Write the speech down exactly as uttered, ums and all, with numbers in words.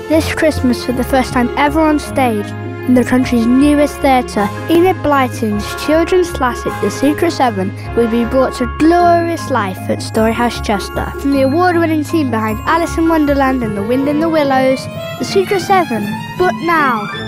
This Christmas, for the first time ever on stage, in the country's newest theatre, Enid Blyton's children's classic The Secret Seven will be brought to glorious life at Storyhouse Chester. From the award-winning team behind Alice in Wonderland and The Wind in the Willows, The Secret Seven, but now,